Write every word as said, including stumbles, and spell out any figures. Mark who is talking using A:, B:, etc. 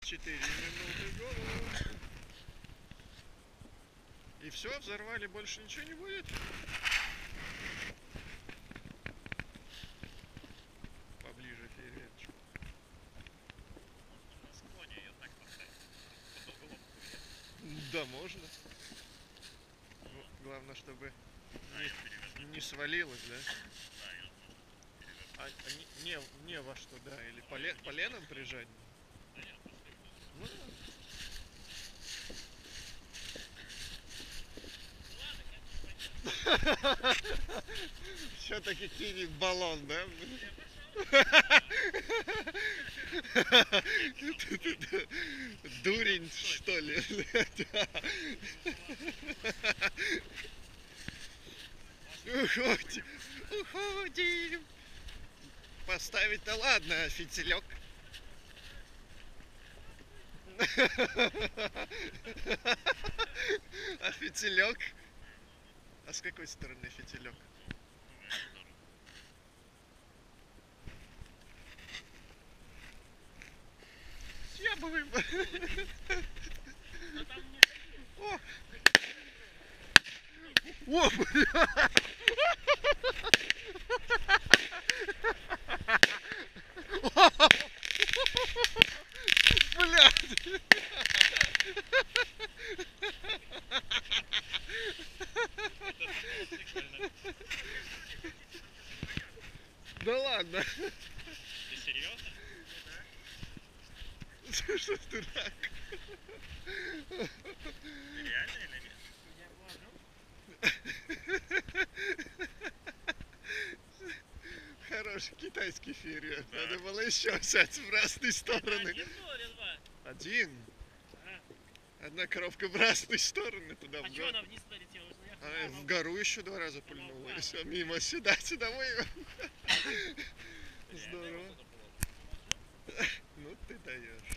A: четыре минуты года. И все, взорвали, больше ничего не будет? Поближе фейерверчик.
B: Можно на склоне ее так поставить. Под углом.
A: Да, можно. Ну, главное, чтобы
B: Да,
A: не,
B: ее перевернуть.
A: не свалилось, да?
B: Да, ее можно перевернуть.
A: А, а не, не, не во что, да? Или поле, поленом прижать?
B: Да нет, пошли.
A: Ну, все-таки кинет баллон, да? Дурень, что ли? Уходим, уходим. Поставить-то ладно, а фитилек? А фитилек? А с какой стороны фитилек? Я бы выбрал. О! О, бля! Блядь! Да ладно.
B: Ты серьезно?
A: Что ж дурак?
B: Ты реально или нет?
A: Хороший китайский фейерверк. Да. Надо было еще взять в разные стороны.
B: Один был или два?
A: Один.
B: А,
A: Одна коробка в разные стороны туда.
B: а
A: в
B: что
A: гору.
B: она вниз полетела?
A: А, в гору еще два раза пульнула. И все, мимо сюда, сюда мы. Здорово. Ну ты даешь.